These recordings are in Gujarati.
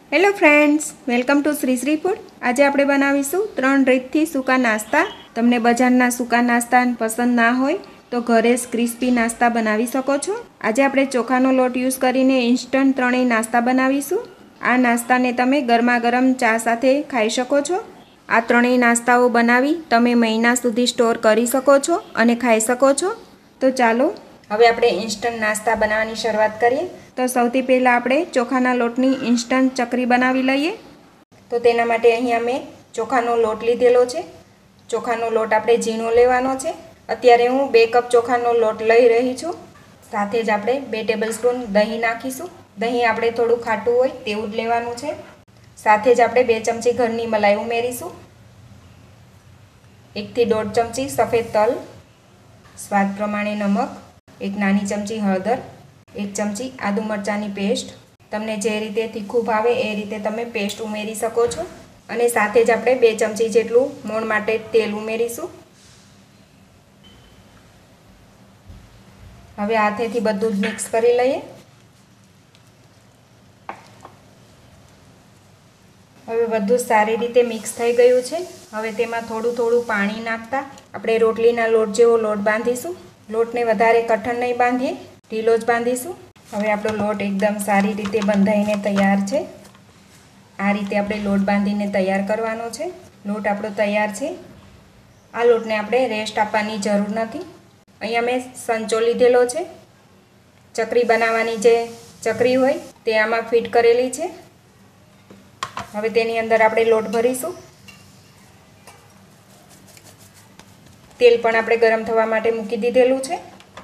Hello friends, welcome to Shri Shri food. આજે આપણે બનાવીશું 3 રીતથી સૂકા નાસ્તા। તમને બજારના સૂકા નાસ્તા પસંદ ના હોય તો ઘરે ક્રિસ્પી નાસ્તા બનાવી શકો છો। આજે આપણે ચોખાનો લોટ યુઝ કરીને ઇન્સ્ટન્ટ 3 નાસ્તા બનાવીશું। આ નાસ્તાને તમે ગરમા ગરમ ચા સાથે ખાઈ શકો છો। આ 3 નાસ્તાઓ બનાવી તમે મહિના સુધી સ્ટોર કરી શકો છો અને ખાઈ શકો છો। તો ચાલો હવે આપણે ઇન્સ્ટન્ટ નાસ્તા બનાવવાની શરૂઆત કરીએ। તો સૌથી પહેલાં આપણે ચોખાના લોટની ઇન્સ્ટન્ટ ચકરી બનાવી લઈએ। તો તેના માટે અહીંયા મેં ચોખાનો લોટ લીધેલો છે। ચોખાનો લોટ આપણે ઝીણો લેવાનો છે। અત્યારે હું 2 કપ ચોખાનો લોટ લઈ રહી છું। સાથે જ આપણે 2 ટેબલસ્પૂન દહીં નાખીશું। દહીં આપણે થોડું ખાટું હોય તેવું જ લેવાનું છે। સાથે જ આપણે 2 ચમચી ઘરની મલાઈ ઉમેરીશું। 1 થી 1.5 ચમચી સફેદ તલ, સ્વાદ પ્રમાણે નમક, 1 નાની ચમચી હળદર, 1 ચમચી આદુ મરચાંની પેસ્ટ। તમને જે રીતે તીખું ભાવે એ રીતે તમે પેસ્ટ ઉમેરી શકો છો। અને સાથે જ આપણે 2 ચમચી જેટલું મોણ માટે તેલ ઉમેરીશું। હવે હાથેથી બધું જ મિક્સ કરી લઈએ। હવે બધું સારી રીતે મિક્સ થઈ ગયું છે। હવે તેમાં થોડું થોડું પાણી નાખતા આપણે રોટલીના લોટ જેવો લોટ બાંધીશું। લોટને વધારે કઠણ નહીં બાંધીએ, ઢીલો જ બાંધીશું। હવે આપણો લોટ એકદમ સારી રીતે બંધાઈને તૈયાર છે। આ રીતે આપણે લોટ બાંધીને તૈયાર કરવાનો છે। લોટ આપણો તૈયાર છે। આ લોટને આપણે રેસ્ટ આપવાની જરૂર નથી। અહીંયા મેં સંચો લીધેલો છે। ચકરી બનાવવાની જે ચકરી હોય તે આમાં ફિટ કરેલી છે। હવે તેની અંદર આપણે લોટ ભરીશું। તેલ પણ આપણે ગરમ થવા માટે મૂકી દીધેલું છે।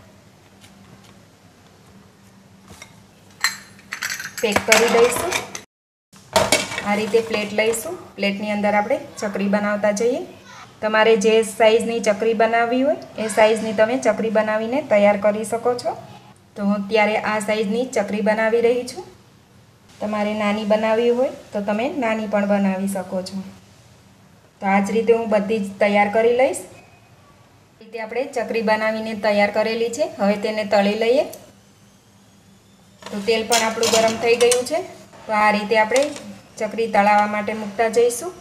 પેક કરી દઈશું। આ રીતે પ્લેટ લઈશું। પ્લેટની અંદર આપણે ચકરી બનાવતા જઈએ। તમારે જે સાઈઝની ચકરી બનાવવી હોય એ સાઈઝની તમે ચકરી બનાવીને તૈયાર કરી શકો છો। તો હું અત્યારે આ સાઈઝની ચકરી બનાવી રહી છું। તમારે નાની બનાવવી હોય તો તમે નાની પણ બનાવી શકો છો। તો આ જ રીતે હું બધી જ તૈયાર કરી લઈશ। રીતે આપણે ચકરી બનાવીને તૈયાર કરેલી છે। હવે તેને તળી લઈએ। તો તેલ પણ આપણું ગરમ થઈ ગયું છે। તો આ રીતે આપણે ચકરી તળાવવા માટે મૂકતા જઈશું।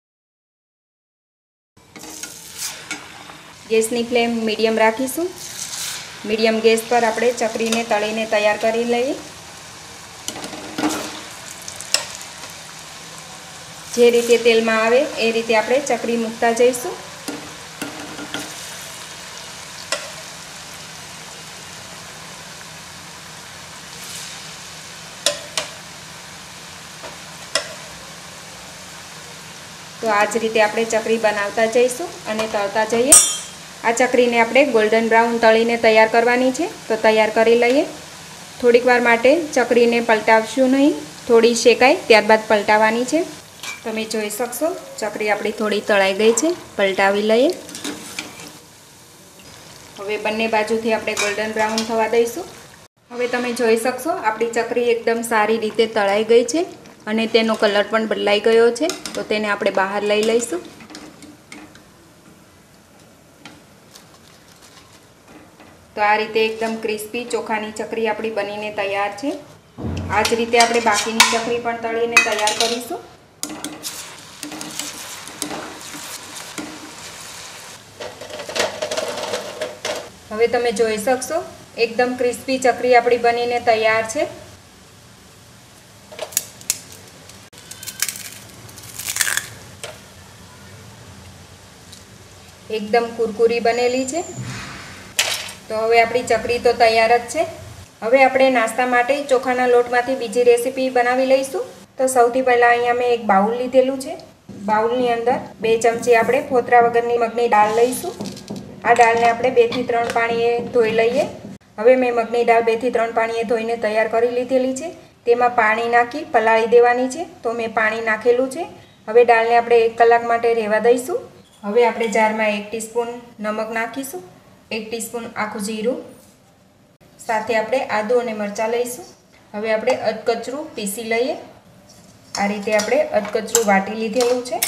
ગેસની ફ્લેમ મીડિયમ રાખીશું। મીડિયમ ગેસ પર આપણે ચકરીને તળીને તૈયાર કરી લઈએ। જે રીતે તેલમાં આવે એ રીતે આપણે ચકરી મૂકતા જઈશું। તો આ જ રીતે આપણે ચકરી બનાવતા જઈશું અને તળતા જઈએ। આ ચકરીને આપણે ગોલ્ડન બ્રાઉન તળીને તૈયાર કરવાની છે। તો તૈયાર કરી લઈએ। થોડીક વાર માટે ચકરીને પલટાવશું નહીં, થોડી શેકાય ત્યારબાદ પલટાવવાની છે। તમે જોઈ શકશો ચકરી આપણી થોડી તળાઈ ગઈ છે। પલટાવી લઈએ। હવે બંને બાજુથી આપણે ગોલ્ડન બ્રાઉન થવા દઈશું। હવે તમે જોઈ શકશો આપણી ચકરી એકદમ સારી રીતે તળાઈ ગઈ છે અને તેનો કલર પણ બદલાઈ ગયો છે। તો તેને આપણે બહાર લઈ લઈશું। તો આ રીતે એકદમ ક્રિસ્પી ચોખાની ચકરી આપણી બનીને તૈયાર છે। આ જ રીતે આપણે બાકીની ચકરી પણ તળીને તૈયાર કરીશું। હવે તમે જોઈ શકશો એકદમ ક્રિસ્પી ચકરી આપણી બનીને તૈયાર છે। એકદમ કુરકુરી બનેલી છે। તો હવે આપણી ચકરી તો તૈયાર જ છે। હવે આપણે નાસ્તા માટે ચોખાના લોટમાંથી બીજી રેસીપી બનાવી લઈશું। તો સૌથી પહેલાં અહીંયા મેં એક બાઉલ લીધેલું છે। બાઉલની અંદર 2 ચમચી આપણે ફોતરા વગરની મગની દાળ લઈશું। આ દાળને આપણે 2 થી 3 પાણીએ ધોઈ લઈએ। હવે મેં મગની દાળ 2 થી 3 પાણીએ ધોઈને તૈયાર કરી લીધેલી છે। તેમાં પાણી નાખી પલાળી દેવાની છે। તો મેં પાણી નાખેલું છે। હવે દાળને આપણે 1 કલાક માટે રહેવા દઈશું। હવે આપણે જારમાં 1 ટીસ્પૂન નમક નાખીશું, 1 ટીસ્પૂન આખું જીરું, સાથે આપણે આદુ અને મરચાં લઈશું। હવે આપણે અધકચરું પીસી લઈએ। આ રીતે આપણે અધકચરું વાટી લીધેલું છે।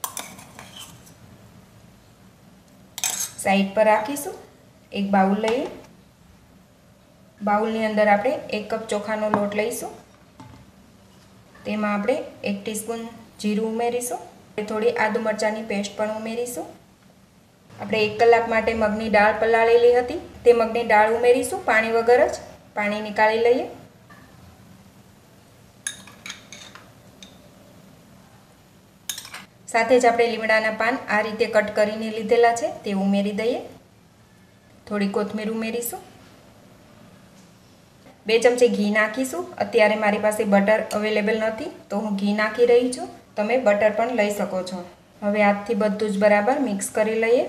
સાઈડ પર રાખીશું। એક બાઉલ લઈએ। બાઉલની અંદર આપણે 1 કપ ચોખાનો લોટ લઈશું। તેમાં આપણે 1 ટીસ્પૂન જીરું ઉમેરીશું, થોડી આદુ મરચાંની પેસ્ટ પણ ઉમેરીશું. આપણે 1 કલાક માટે મગની દાળ પલાળેલી હતી તે મગની દાળ ઉમેરીશું, પાણી વગર જ. પાણી નીકાળી લઈએ. સાથે જ આપણે લીમડાના પાન આ રીતે કટ કરીને લીધેલા છે તે ઉમેરી દઈએ. થોડી કોથમીર ઉમેરીશું. 2 ચમચી ઘી નાખીશું. અત્યારે મારી પાસે બટર અવેલેબલ નથી તો હું ઘી નાખી રહી છું. તમે બટર પણ લઈ શકો છો. હવે હાથથી બધું જ બરાબર મિક્સ કરી લઈએ.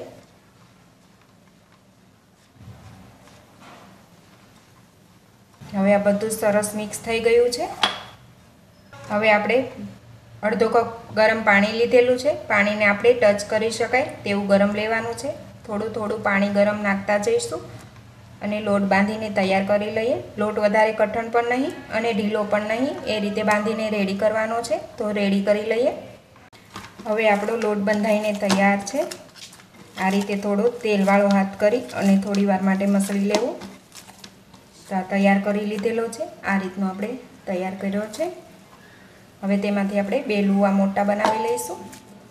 હવે આ બધું સરસ મિક્સ થઈ ગયું છે. હવે આપણે અડધો કપ ગરમ પાણી લીધેલું છે. પાણીને આપણે ટચ કરી શકાય તેવું ગરમ લેવાનું છે. થોડું થોડું પાણી ગરમ નાખતા જઈશું અને લોટ બાંધીને તૈયાર કરી લઈએ. લોટ વધારે કઠણ પણ નહીં અને ઢીલો પણ નહીં, એ રીતે બાંધીને રેડી કરવાનો છે. તો રેડી કરી લઈએ. હવે આપણો લોટ બંધાઈને તૈયાર છે. આ રીતે થોડો તેલવાળો હાથ કરી અને થોડી વાર માટે મસળી લેવું. તો આ તૈયાર કરી લીધેલો છે. આ રીતનો આપણે તૈયાર કર્યો છે. હવે તેમાંથી આપણે 2 લુવા મોટા બનાવી લઈશું.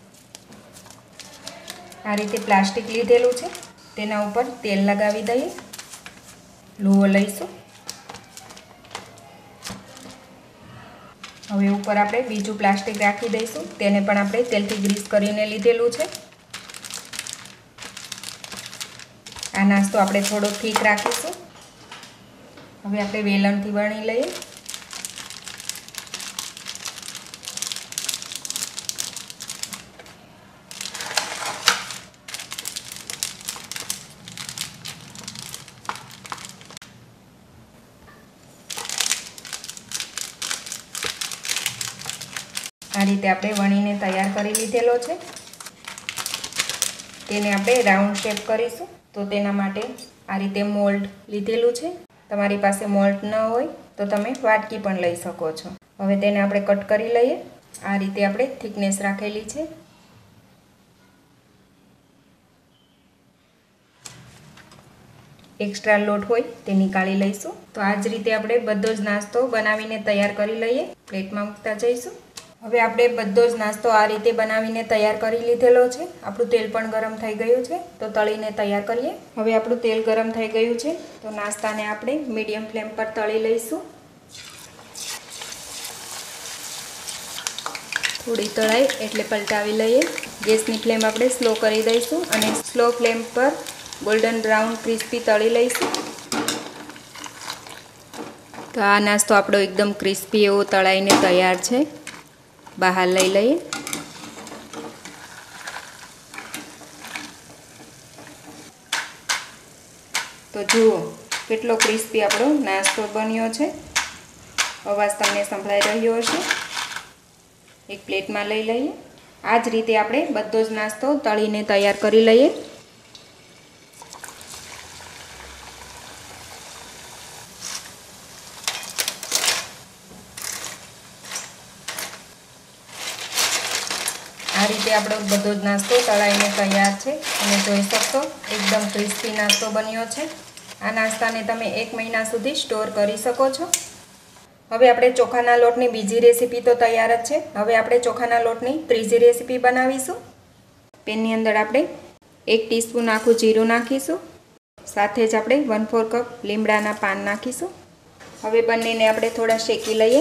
આ રીતે પ્લાસ્ટિક લીધેલું છે તેના ઉપર તેલ લગાવી દઈએ. લુવો લઈશું. હવે ઉપર આપણે બીજું પ્લાસ્ટિક રાખી દઈશું. તેને પણ આપણે તેલથી ગ્રીસ કરીને લીધેલું છે. આ નાસ્તો આપણે થોડો ઠીક રાખીશું. હવે આપણે વેલણથી વણી લઈએ. આ રીતે આપણે વણીને તૈયાર કરી લીધેલો છે. તેને આપણે રાઉન્ડ શેપ કરીશું. તો તેના માટે આ રીતે મોલ્ડ લીધેલું છે. તમારી પાસે મોલ્ડ ન હોય તો તમે વાટકી પણ લઈ શકો છો. હવે તેને આપણે કટ કરી લઈએ. આ રીતે આપણે થિકનેસ રાખેલી છે. એક્સ્ટ્રા લોટ હોય તે નીકાળી લઈશું. તો આ જ રીતે આપણે બધો જ નાસ્તો બનાવીને તૈયાર કરી લઈએ. પ્લેટમાં મૂકતા જઈશું. હવે આપણે બધો જ નાસ્તો આ રીતે બનાવીને તૈયાર કરી લીધેલો છે. આપણું તેલ પણ ગરમ થઈ ગયું છે તો તળીને તૈયાર કરીએ. હવે આપણું તેલ ગરમ થઈ ગયું છે તો નાસ્તાને આપણે મીડિયમ ફ્લેમ પર તળી લઈશું. થોડી તળાય એટલે પલટાવી લઈએ. ગેસની ફ્લેમ આપણે સ્લો કરી દઈશું અને સ્લો ફ્લેમ પર ગોલ્ડન બ્રાઉન ક્રિસ્પી તળી લઈશું. તો આ નાસ્તો આપણો એકદમ ક્રિસ્પી એવો તળાઈને તૈયાર છે. બહાર લઈ લઈએ. તો જુઓ કેટલો ક્રિસ્પી આપણો નાસ્તો બન્યો છે. અવાજ તમને સંભળાઈ રહ્યો હશે. એક પ્લેટમાં લઈ લઈએ. આ જ રીતે આપણે બધો જ નાસ્તો તળીને તૈયાર કરી લઈએ. આ રીતે આપણો બધો જ નાસ્તો તળાઈને તૈયાર છે અને જોઈ શકશો એકદમ ક્રિસ્પી નાસ્તો બન્યો છે. આ નાસ્તાને તમે 1 મહિના સુધી સ્ટોર કરી શકો છો. હવે આપણે ચોખાના લોટની બીજી રેસીપી તો તૈયાર જ છે. હવે આપણે ચોખાના લોટની ત્રીજી રેસીપી બનાવીશું. પેનની અંદર આપણે 1 ટીસ્પૂન આખું જીરું નાખીશું. સાથે જ આપણે 1/4 કપ લીમડાના પાન નાખીશું. હવે બંનેને આપણે થોડા શેકી લઈએ.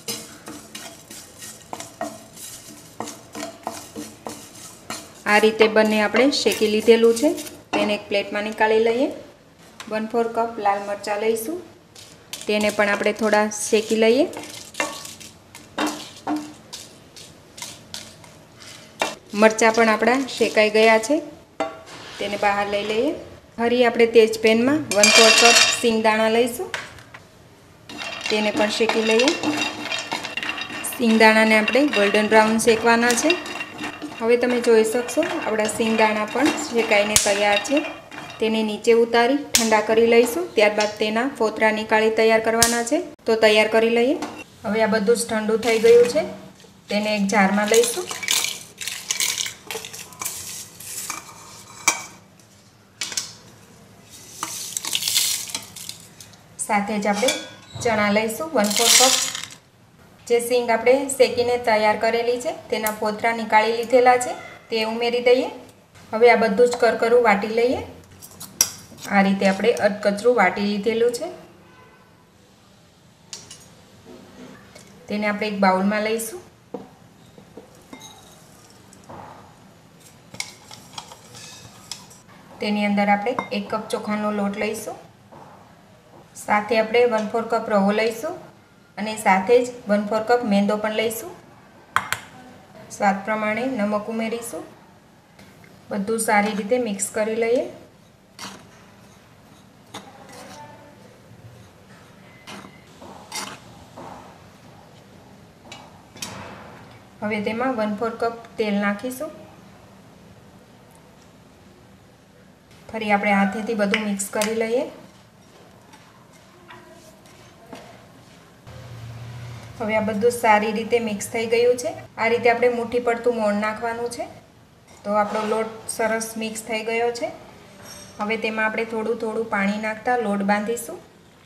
આ રીતે બંને આપણે શેકી લીધેલું છે. તેને એક પ્લેટમાં નીકાળી લઈએ. 1/4 કપ લાલ મરચાં લઈશું. તેને પણ આપણે થોડા શેકી લઈએ. મરચાં પણ આપણા શેકાઈ ગયા છે. તેને બહાર લઈ લઈએ. ફરી આપણે તે જ પેનમાં 1/4 કપ સિંગદાણા લઈશું. તેને પણ શેકી લઈએ. સિંગદાણાને આપણે ગોલ્ડન બ્રાઉન શેકવાના છે. હવે તમે જોઈ શકશો આપણા સિંગદાણા પણ શેકાઈને તૈયાર છે. તેને નીચે ઉતારી ઠંડા કરી લઈશું. ત્યારબાદ તેના ફોતરા નીકાળી તૈયાર કરવાના છે. તો તૈયાર કરી લઈએ. હવે આ બધું જ ઠંડુ થઈ ગયું છે. તેને એક જારમાં લઈશું. સાથે જ આપણે ચણા લઈશું 1/4 કપ. જે સીંગ આપણે શેકીને તૈયાર કરેલી છે તેના ફોતરા નીકાળી લીધેલા છે તે ઉમેરી દઈએ। હવે આ બધું જ કરકરું વાટી લઈએ। આ રીતે આપણે અધકચરું વાટી લીધેલું છે। તેને આપણે એક બાઉલમાં લઈશું। તેની અંદર આપણે 1 કપ ચોખાનો લોટ લઈશું। સાથે આપણે 1/4 કપ રવો લઈશું અને સાથે જ 1/4 કપ મેંદો પણ લઈશું। સ્વાદ પ્રમાણે નમક ઉમેરીશું। બધું સારી રીતે મિક્સ કરી લઈએ। હવે તેમાં 1/4 કપ તેલ નાખીશું। ફરી આપણે હાથેથી બધું મિક્સ કરી લઈએ। હવે આ બધું સારી રીતે મિક્સ થઈ ગયું છે। આ રીતે આપણે મુઠ્ઠી પડતું મોણ નાખવાનું છે। તો આપણો લોટ સરસ મિક્સ થઈ ગયો છે। હવે તેમાં આપણે થોડું થોડું પાણી નાખતા લોટ બાંધીશું।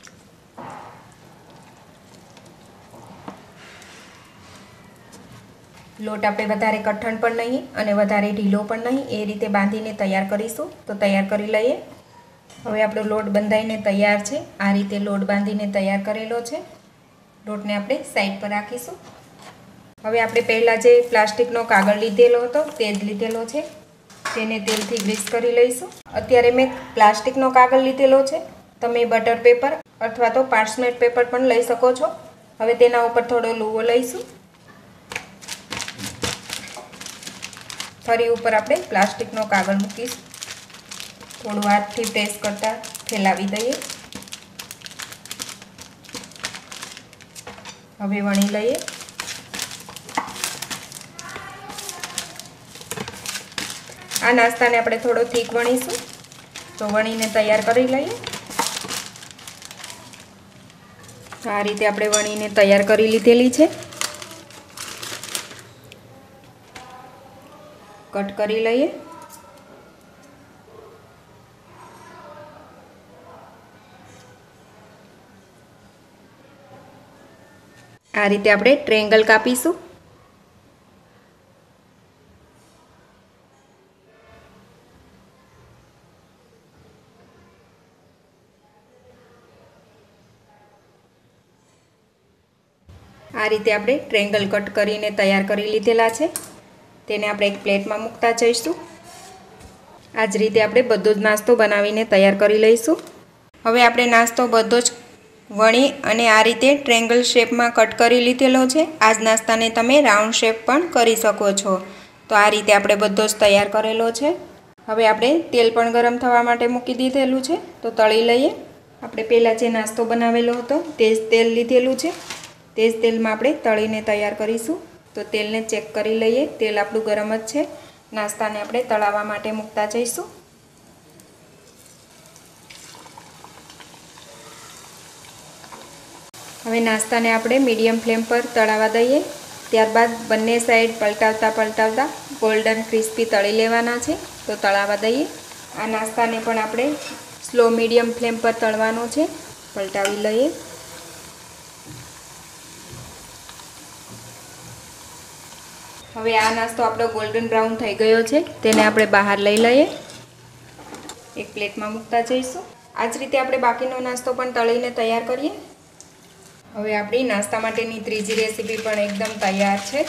લોટ આપણે વધારે કઠણ પણ નહીં અને વધારે ઢીલો પણ નહીં એ રીતે બાંધીને તૈયાર કરીશું। તો તૈયાર કરી લઈએ। હવે આપણો લોટ બંધાઈને તૈયાર છે। આ રીતે લોટ બાંધીને તૈયાર કરેલો છે। લોટને આપણે સાઈડ પર રાખીશું। હવે આપણે પહેલાં જે પ્લાસ્ટિકનો કાગળ લીધેલો હતો તે જ લીધેલો છે। તેને તેલથી ગ્રીસ કરી લઈશું। અત્યારે મેં પ્લાસ્ટિકનો કાગળ લીધેલો છે। તમે બટર પેપર અથવા તો પાર્ચમેન્ટ પેપર પણ લઈ શકો છો। હવે તેના ઉપર થોડો લૂવો લઈશું। ફરી ઉપર આપણે પ્લાસ્ટિકનો કાગળ મૂકીશું। થોડું હાથથી પ્રેસ કરતા ફેલાવી દઈએ। હવે વણી લઈએ। આ નાસ્તાને આપણે થોડો થીક વણીશું। તો વણીને તૈયાર કરી લઈએ। આ રીતે આપણે વણીને તૈયાર કરી લીધેલી છે। કટ કરી લઈએ। આ રીતે આપણે ટ્રાયેંગલ કાપીશું। આ રીતે આપણે ટ્રાયેંગલ કટ કરીને તૈયાર કરી લીધેલા છે। તેને આપણે એક પ્લેટમાં મૂકતા જઈશું। આ જ રીતે આપણે બધો જ નાસ્તો બનાવીને તૈયાર કરી લઈશું। હવે આપણે નાસ્તો બધો જ વણી અને આ રીતે ટ્રાયેંગલ શેપમાં કટ કરી લીધેલો છે। આ જ નાસ્તાને તમે રાઉન્ડ શેપ પણ કરી શકો છો। તો આ રીતે આપણે બધો જ તૈયાર કરેલો છે। હવે આપણે તેલ પણ ગરમ થવા માટે મૂકી દીધેલું છે। તો તળી લઈએ। આપણે પહેલાં જે નાસ્તો બનાવેલો હતો તે જ તેલ લીધેલું છે। તે જ તેલમાં આપણે તળીને તૈયાર કરીશું। તો તેલને ચેક કરી લઈએ। તેલ આપણું ગરમ જ છે। નાસ્તાને આપણે તળાવવા માટે મૂકતા જઈશું। હવે નાસ્તાને આપણે મીડિયમ ફ્લેમ પર તળાવવા દઈએ। ત્યારબાદ બંને સાઈડ પલટાવતા ગોલ્ડન ક્રિસ્પી તળી લેવાના છે। તો તળાવવા દઈએ। આ નાસ્તાને પણ આપણે સ્લો મીડિયમ ફ્લેમ પર તળવાનો છે। પલટાવી લઈએ। હવે આ નાસ્તો આપણો ગોલ્ડન બ્રાઉન થઈ ગયો છે। તેને આપણે બહાર લઈ લઈએ। એક પ્લેટમાં મૂકતા જઈશું। આ જ રીતે આપણે બાકીનો નાસ્તો પણ તળીને તૈયાર કરીએ। હવે આપણી નાસ્તા માટેની ત્રીજી રેસીપી પણ એકદમ તૈયાર છે।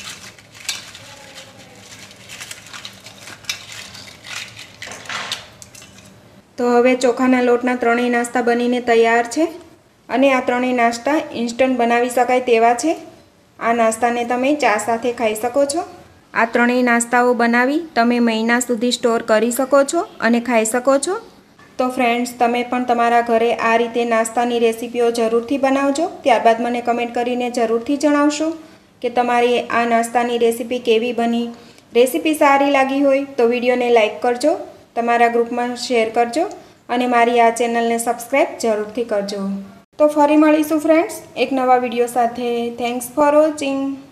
તો હવે ચોખાના લોટના ત્રણેય નાસ્તા બનીને તૈયાર છે અને આ ત્રણેય નાસ્તા ઇન્સ્ટન્ટ બનાવી શકાય તેવા છે। આ નાસ્તાને તમે ચા સાથે ખાઈ શકો છો। આ ત્રણેય નાસ્તાઓ બનાવી તમે મહિના સુધી સ્ટોર કરી શકો છો અને ખાઈ શકો છો। તો ફ્રેન્ડ્સ, તમે પણ તમારા ઘરે આ રીતે નાસ્તાની રેસીપીઓ જરૂરથી બનાવજો। ત્યારબાદ મને કમેન્ટ કરીને જરૂરથી જણાવશો કે તમારી આ નાસ્તાની રેસીપી કેવી બની। રેસીપી સારી લાગી હોય તો વિડીયોને લાઈક કરજો, તમારા ગ્રુપમાં શેર કરજો અને મારી આ ચેનલને સબસ્ક્રાઈબ જરૂરથી કરજો। તો ફરી મળીશું ફ્રેન્ડ્સ એક નવા વિડીયો સાથે। Thanks for watching.